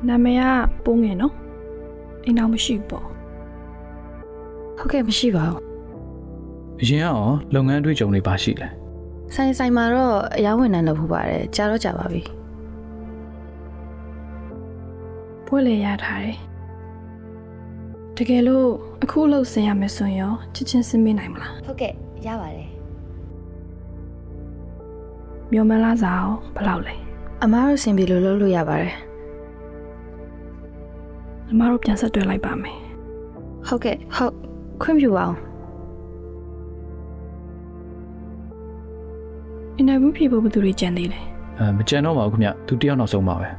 နာမည်ကပိုးငယ်နော်အိမ်တော်မရှိဘူးပေါ့ဟုတ်ကဲ့မရှိပါဘူးအရင်ကရောလုပ်ငန်းအတွေ့အကြုံတွေပါရှိလဲဆိုင်မှာတော့အယောင်းဝင်နိုင်လို့ဖို့ပါတယ်ကြာတော့ကြာပါပြီပွဲလေရထားတယ်တကယ်လို့အခုလှုပ်ဆင်ရမယ်ဆိုရင်ရောချက်ချင်းစင်းမေးနိုင်မလားဟုတ်ကဲ့ရပါတယ်မျိုးမလားစားအောင်ဘယ်လောက်လဲအမားတို့စင်ပြီလို့လုပ်လို့ရပါတယ်အမားတို့ပြန်ဆက်တွေ့လိုက်ပါမယ်ဟုတ်ကဲ့ဟုတ်ခွင့်ပြုပါအောင်အင်တာဗျူးဖြေဖို့ဘယ်သူတွေကြံသေးလဲမကြံတော့ပါဘူးခင်ဗျသူတယောက်နောက်ဆုံးပါပဲ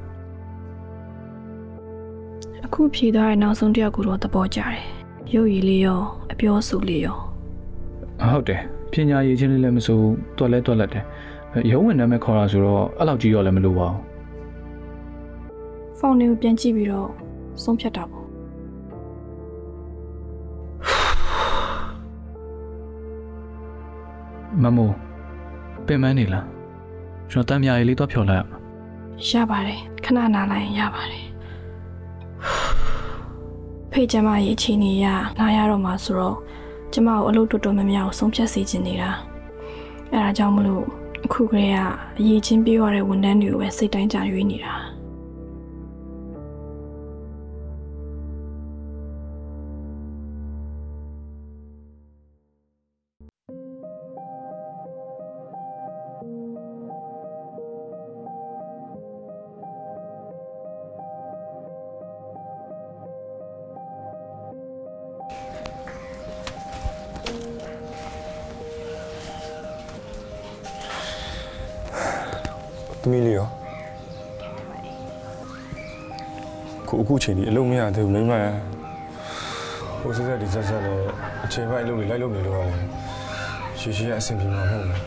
အခုဖြေသွားတဲ့နောက်ဆုံးတယောက်ကတော့သဘောကျတယ်ရုပ်ရည်လေးရောအပြောအဆိုလေးရောဟုတ်တယ်ပညာရည်ချင်းလေးလည်းမစိုးတွက်လက်တယ်ရုံးဝင်နာမည်ခေါ်တာဆိုတော့အဲ့လောက်ကြီးရောလည်းမလိုပါဘူးဖုန်းလေးကိုပြန်ကြည့်ပြီးတော့ဆုံးဖြတ်တာပေါ့မမိုးပင်မနေလားကျွန်တော်တမ်းမြားလေးတော့ဖြော်လိုက်ရပါတယ်ခဏနားလိုက်ရင်ရပါတယ်ဖေးကျမရဲ့အချိန်ကြီးရလာရတော့မှာဆိုတော့ကျမကိုအလုပ်တော်တော်များများကိုဆုံးဖြတ်စေချင်နေတာအဲဒါကြောင့်မလို့အခုကလေးကအရေးချင်းပြေးရတဲ့ဝန်ထမ်းတွေကိုပဲစိတ်တိုင်းကြရွေးနေတာသမီးလေးရောအခုချိန်ဒီအလုံးမရသေးဘူးမိမဟိုစက်ဒီစက်လည်းအချိန်ပိုင်းအလုပ်တွေလိုက်လုပ်နေလို့ရတယ်ရှေ့ကအဆင်ပြေမှာမဟုတ်ဘူး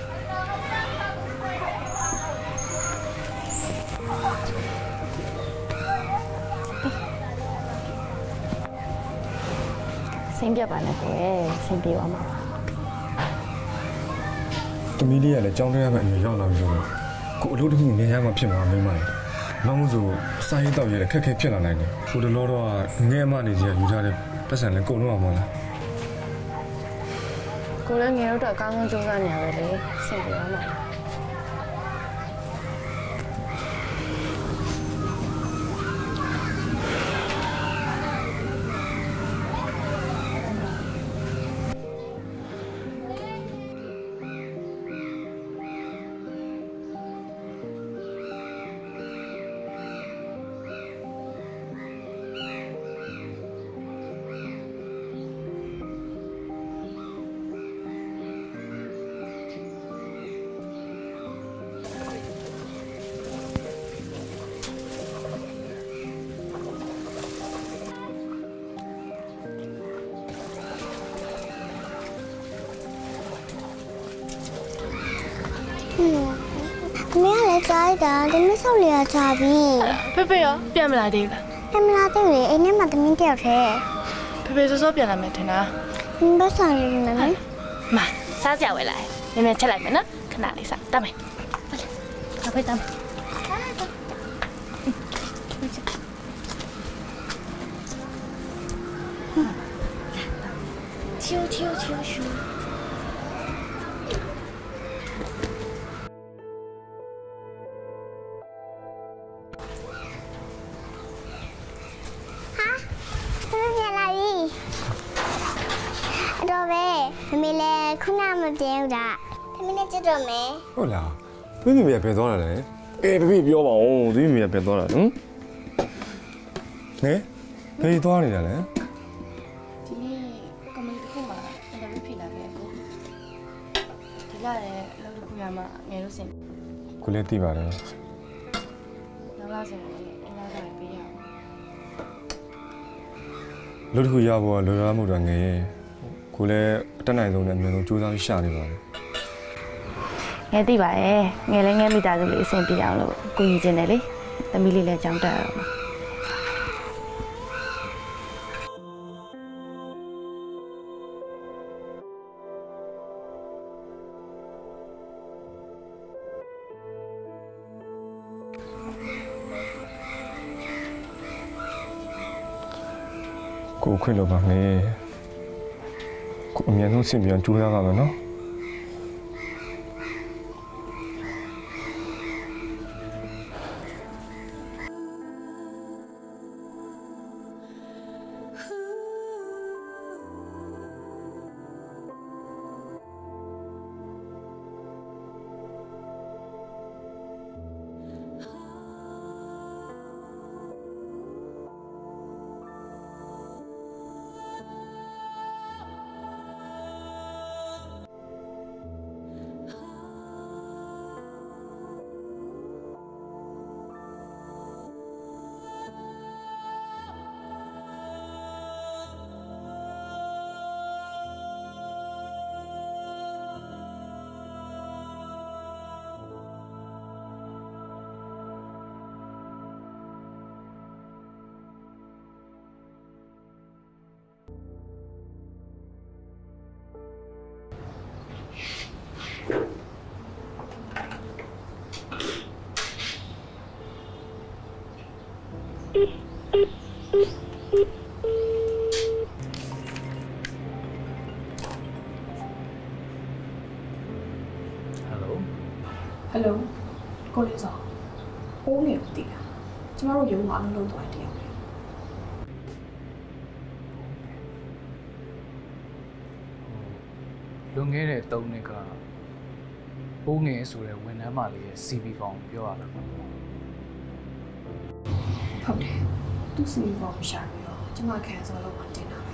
စိတ်ပြပါနဲ့ကွယ်စိတ်ပြေသွားမှာသမီးလေးကလည်းကြောင်းတက်ရမယ့်အနေရောက်လာပြီဆိုတော့ကိုအလုပ်တစ်ခုနေရမှဖြစ်မှာမိမ။နောက်မှဆိုစာရေးတော့ရတဲ့ခက်ခဲဖြစ်လာနိုင်တယ်။ဟိုတလောတော့ငဲမနေစရာယူထားတဲ့ပတ်စံလည်းကုန်တော့မှာလား။ကိုလည်းငယ်တော့အကောင်းဆုံးကြိုးစားနေရပဲလေ။စိတ်ပြေသွားမှာ။မင်းကလည်းကြားလိုက်တာဒီမဆောက်လေချပြီဖေရောပြန်မလာသေးဘူးလားပြန်မလာသေးဘူးအိမ်ထဲမှာသမီးတယောက်ထဲဖေစောစောပြန်လာမယ်ထင်တာဘယ်ဆောင်နေမလဲမစားကြဝဲလာနည်းနည်းချက်လိုက်မယ်နော်ခဏလေးစားတတ်မယ်ဟုတ်ဖေတတ်မယ်ချိုမမေလည်းခုနမပြေဘူးတာသမီးနဲ့ကြည့်တော့မယ်ဟုတ်လားသမီးမိမိကပြန်သွားတာလေဖေဖေပြောပါဦးသမီးမိမိကပြန်သွားတာနော်ဟဲ့ဖေသွားနေတာလေဒီနေ့ကမ္ဘာတစ်ခုမှာအင်တာဗျူးဖြေလာခဲ့ကိုဒီလာတဲ့အလုပ်တစ်ခုရမှငယ်လို့စင်ကိုလည်းသိပါတယ်နောက်လာဆိုရင်အင်တာဗျူးပေးရအောင်လူတစ်ခုရဖို့လောလောမှုတော့ငယ်ကိုလည်းအတက်နိုင်ဆုံးနဲ့အမြဲဆုံးစူးစမ်းရှာနေပါတယ်ငယ်သိပါရဲ့ငယ်လည်းငယ်မိသားစုလေးအဆင်ပြေအောင်လို့ကိုကြီးချင်းတယ်လေသမီးလေးလည်းကြောင်းတက်ရအောင်ကိုခွင့်လို့ပါမယ်ကိုအမြန်ဆုံးဆင်ပြန်ကြိုးစားပါမယ်နော်ဟယ်လိုကိုလေးစောအိုးနေဦးတည်လားကျမတို့ရုံးမှာအလုပ်လုပ်သွားတယ်တရားပဲလွန်ခဲ့တဲ့3နှစ်ကပိုးငယ်ဆိုတဲ့ဝန်ထမ်းမလေးရဲ့ CV ဖောင်ပြောရတာပေါ့ဟုတ်တယ်သူ CV ဖောင်ရှာပြီးတော့ကျမခံစားလို့မှတင်တာပဲ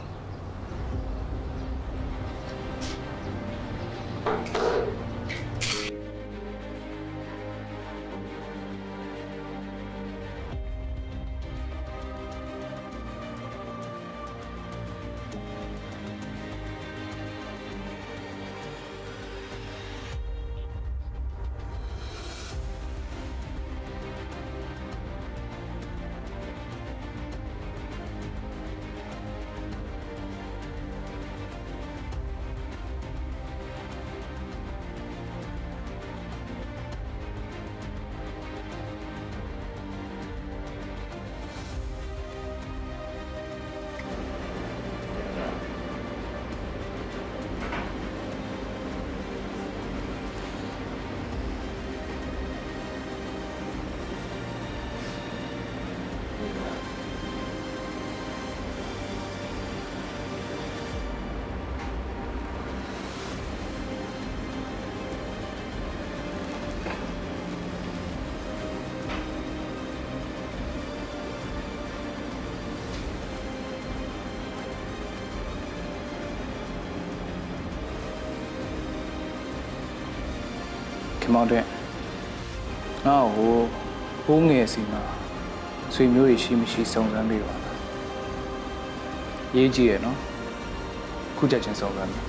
ခင်မောင်တဲ့ငါ့ကိုပိုးငယ်စီမှာဆွေမျိုးတွေရှိမရှိစုံစမ်းပေးပါလားရေးကြည့်ရနော်ခုချက်ချင်းစုံစမ်းမယ်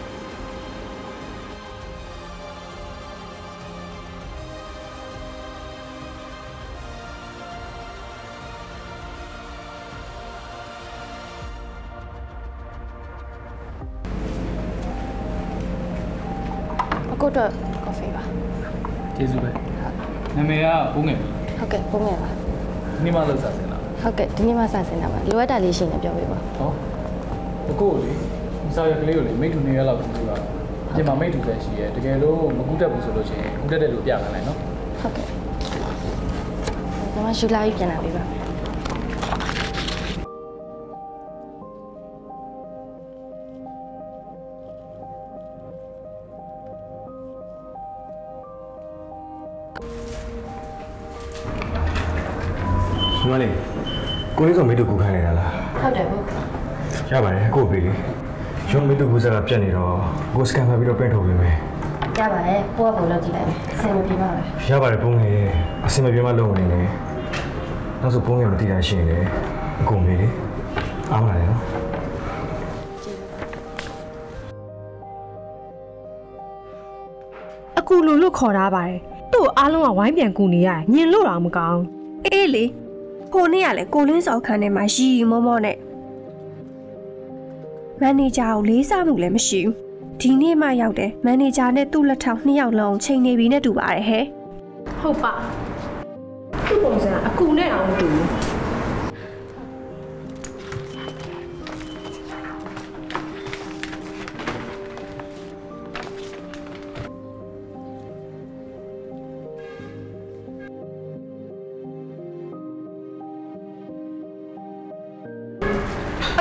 ကိုတော့ကော်ဖီပါကျေးဇူးပဲနာမည်ကပိုးငယ်ဟုတ်ကဲ့ပုံငယ်ပါဒီနေ့မှလောက်စားစင်လားဟုတ်ကဲ့ဒီနေ့မှစစင်တာပါလိုအပ်တာလေးရှိနေပြောပြပါဟောအကိုလေဒီစာရွက်ကလေးကိုလေမိတ်တူနေရလောက်ကူးပါပြင်မှာမိတ်တူလည်းရှိရဲတကယ်လို့မကူးတတ်ဘူးဆိုလို့ရှိရင်ကူးတတ်တယ်လို့ပြခိုင်းလိုက်နော်ဟုတ်ကဲ့ဒါမှရှူလာပြီးပြန်လာပြီပါမလေးကိုလေးဆိုမိတူကူခိုင်းနေတာလားဟုတ်တယ်ဟုတ်ရပါတယ်ကိုပြီလေရုံးမိတူကူစကားပြတ်နေတော့ကိုစကန်ဖတ်ပြီးတော့ပြန်ထုတ်ပေးမယ်ရပါတယ်ကိုကဘုံလောက်ကြည့်လိုက်မယ်အဆင်မပြေပါဘူးရပါတယ်ပုံငယ်အဆင်မပြေမှလုံးနေတယ်နောက်ဆိုပုံငယ်ကိုတည်တာရှိနေတယ်အကုန်ပြီလေအားမလားနော်အခုလိုလို့ခေါ်ထားပါတယ်သူ့အားလုံးကဝိုင်းပြန်ကူနေရတယ်ညင်လို့တော့မကောင်းအေးလေခိုးနေရလေကိုလင်းစော်ခန်းထဲမှာရီမောမောနဲ့မန်နေဂျာကိုလေးစားမှုလည်းမရှိဘူးဒီနေ့မှရောက်တယ်မန်နေဂျာနဲ့သူ့လက်ထောက်2ယောက်လုံးချိန်နေပြီနဲ့တူပါတယ်ဟဲ့ဟုတ်ပါသူ့ပုံစံအကူနဲ့အောင်မတူဘူး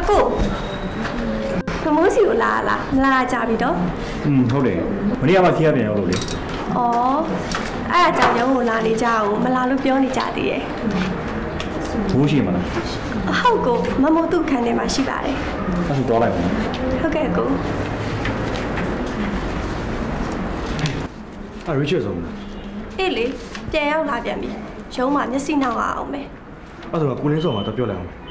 ကိုမမိုးစီကိုလာကြပြီတော့ဟုတ်တယ်မနေ့ကမှခီးရပြန်ရောက်လို့လေအဲ့ဒါကြောင့်ရုံးကိုလာနေကြအောင်မလာလို့ပြောနေကြသေးရဲ့ဘူးရှိမလားဟုတ်ကိုမမိုးသူ့ခန်းထဲမှာရှိပါတယ်အဲ့ဒါတော့လိုက်ပါဟုတ်ကဲ့ကိုရစ်ချတ်ဆုံးလားအေးလေပြန်ရောက်လာပြန်ပြီရုံးမှာမျက်စိနှောက်အောင်မယ်အဲ့ဒါကိုလင်းစောမှာတော့ပြောလိုက်အောင်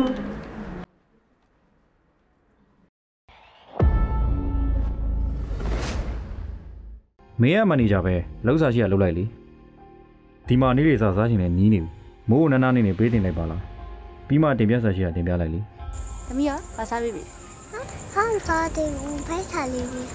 မင်းကမန်နေဂျာပဲလောက်စားရှိရလောက်လိုက်လေဒီမှာနေလေစားစားချင်နေနီးနေပြီမိုးနန်းနားနေပေးတင်လိုက်ပါလားပြီးမှတင်ပြစားရှိရတင်ပြလိုက်လေသမီးရောဘာစားပြီဟာစားတယ်ဘယ်စားလေးလဲ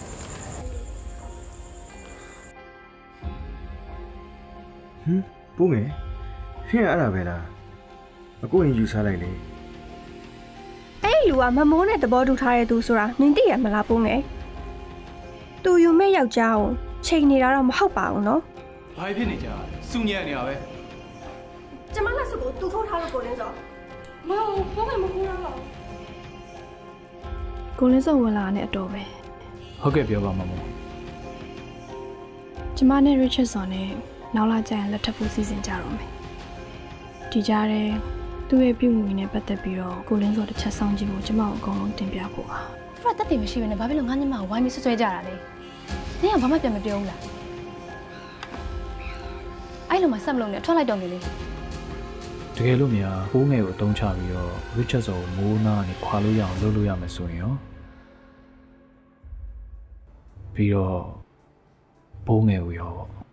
ပိုးငယ်ရှင်းရအဲ့ဒါပဲလားအခုရင်ယူစားလိုက်လေအဲ့လူကမမိုးနဲ့သဘောတူထားတဲ့သူဆိုတာနင်သိရမလားပိုးငယ်သူယူမဲ့ယောက်ျားကိုချိန်နေတာတော့မဟုတ်ပါဘူးနော်ဘာဖြစ်နေကြစူညံ့နေတာပဲကျမလက်စုပ်ကိုသူထိုးထားလို့ကိုလင်းစောမဟုတ်ပိုးငယ်မခိုးတော့ပါကိုလင်းစောဝင်လာတဲ့အတော်ပဲဟုတ်ကဲ့ပြောပါမမို့ကျမနဲ့ Richardson နဲ့နောက်လာကျရင်လက်ထပ်ဖို့စီစဉ်ကြတော့မယ်ဒီကြားထဲသူ့ရဲ့ပြုမှုနဲ့ပတ်သက်ပြီးတော့ကိုလင်းစောတစ်ချက်ဆောင်ကြည့်ဖို့ကျမကိုအကုန်လုံးတင်ပြဖို့ပါသူကတက်တယ်မရှိဘဲနဲ့ဘာဖြစ်လို့ငါညမကိုဝိုင်းပြီးဆွဆွဲကြတာလဲနင်ကဘာမှပြန်မပြောဘူးလားအဲ့လိုမှဆက်မလို့နဲ့ထွက်လိုက်တော့မယ်လေတကယ်လို့များဘိုးငယ်ကိုအသုံးချပြီးတော့ Richardson ကိုမိုးနားနဲ့ခွာလို့ရအောင်လုပ်လို့ရမယ်ဆိုရင်ရောပြီးတော့ဘိုးငယ်ကိုရော